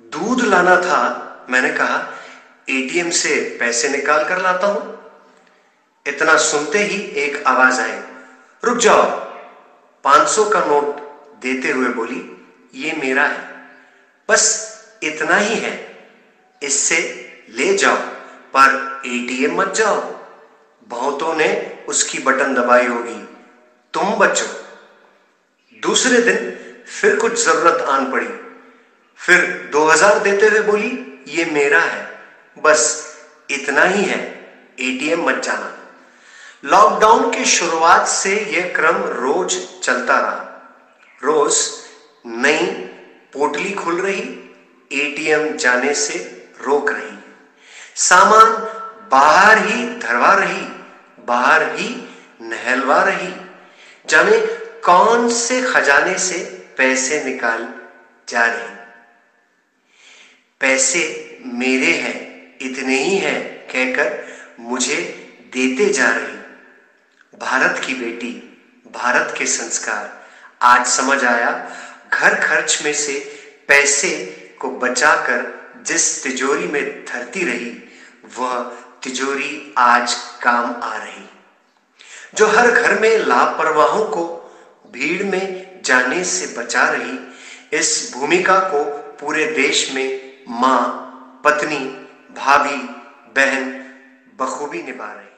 दूध लाना था। मैंने कहा एटीएम से पैसे निकाल कर लाता हूं। इतना सुनते ही एक आवाज आई, रुक जाओ। 500 का नोट देते हुए बोली, ये मेरा है, बस इतना ही है, इससे ले जाओ, पर एटीएम मत जाओ। बहुतों ने उसकी बटन दबाई होगी, तुम बचो। दूसरे दिन फिर कुछ जरूरत आन पड़ी, फिर 2000 देते हुए बोली, ये मेरा है, बस इतना ही है, एटीएम मत जाना। लॉकडाउन की शुरुआत से यह क्रम रोज चलता रहा। रोज नई पोटली खुल रही, एटीएम जाने से रोक रही, सामान बाहर ही धरवा रही, बाहर ही नहलवा रही। जाने कौन से खजाने से पैसे निकाल जा रही। पैसे मेरे हैं, इतने ही हैं कहकर मुझे देते जा रही। भारत की बेटी, भारत के संस्कार, आज समझ आया। घर खर्च में से पैसे को बचाकर जिस तिजोरी में धरती रही, वह तिजोरी आज काम आ रही। जो हर घर में लापरवाहों को भीड़ में जाने से बचा रही, इस भूमिका को पूरे देश में मां, पत्नी, भाभी, बहन बखूबी निभा रही।